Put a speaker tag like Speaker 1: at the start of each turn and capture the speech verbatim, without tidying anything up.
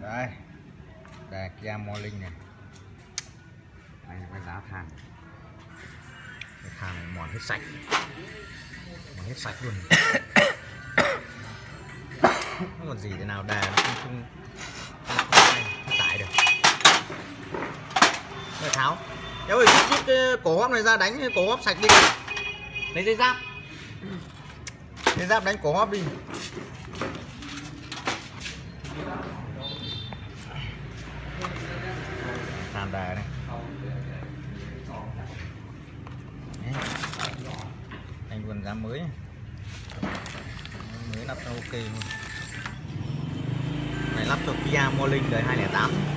Speaker 1: Đây đà Kia Morning này, đây là cái giá than, cái than này mòn hết sạch, mòn hết sạch luôn. Không còn gì thế nào, đà nó không không, không, không, không tải được. Rồi tháo, kéo ơi rút, rút cái cổ hóp này ra, đánh cái cổ hóp sạch đi, lấy dây giáp, dây giáp đánh cổ hóp đi. Than đà này. Đấy. Anh luôn giá mới, mới lắp cho ok luôn. Này lắp cho Kia Morning đời hai không không tám.